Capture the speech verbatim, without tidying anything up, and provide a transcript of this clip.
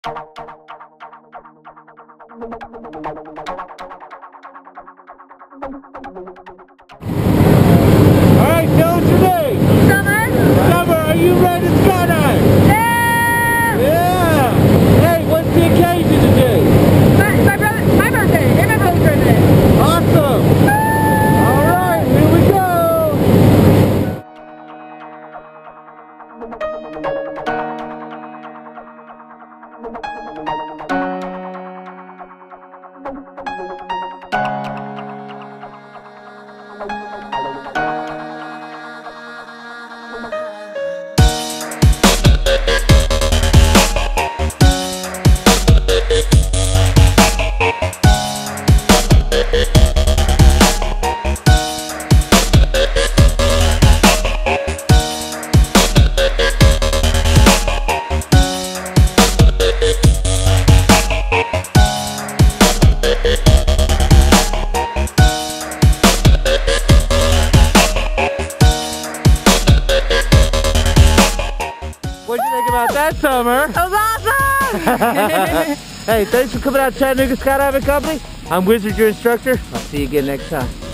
Alright, tell us your name. Summer? Summer, are you ready to skydive? Yeah! Yeah! Hey, what's the occasion today? My, my brother, my birthday, and my brother's birthday. Awesome! Alright, here we go! What'd you think about that, Summer? That was awesome! Hey, thanks for coming out to Chattanooga Skydiving Company. I'm Wizard, your instructor. I'll see you again next time.